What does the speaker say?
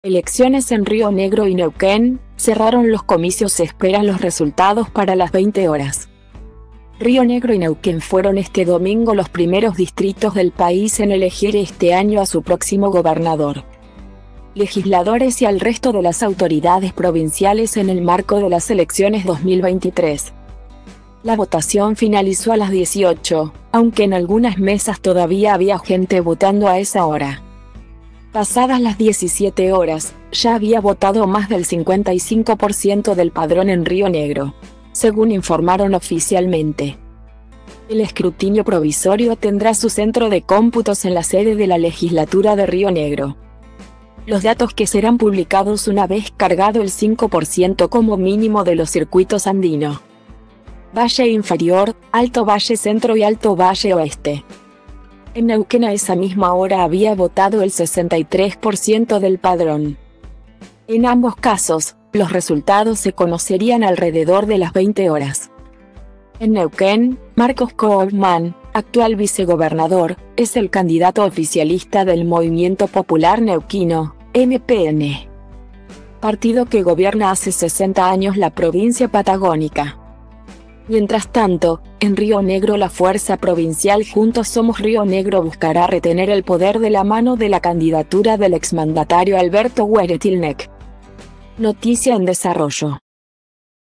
Elecciones en Río Negro y Neuquén, cerraron los comicios, se esperan los resultados para las 20 horas. Río Negro y Neuquén fueron este domingo los primeros distritos del país en elegir este año a su próximo gobernador. Legisladores y al resto de las autoridades provinciales en el marco de las elecciones 2023. La votación finalizó a las 18, aunque en algunas mesas todavía había gente votando a esa hora. Pasadas las 17 horas, ya había votado más del 55% del padrón en Río Negro, según informaron oficialmente. El escrutinio provisorio tendrá su centro de cómputos en la sede de la legislatura de Río Negro. Los datos que serán publicados una vez cargado el 5% como mínimo de los circuitos andino, Valle Inferior, Alto Valle Centro y Alto Valle Oeste. En Neuquén a esa misma hora había votado el 63% del padrón. En ambos casos, los resultados se conocerían alrededor de las 20 horas. En Neuquén, Marcos Kaufmann, actual vicegobernador, es el candidato oficialista del Movimiento Popular Neuquino, MPN. Partido que gobierna hace 60 años la provincia patagónica. Mientras tanto, en Río Negro la fuerza provincial Juntos Somos Río Negro buscará retener el poder de la mano de la candidatura del exmandatario Alberto Hueretilneck. Noticia en desarrollo.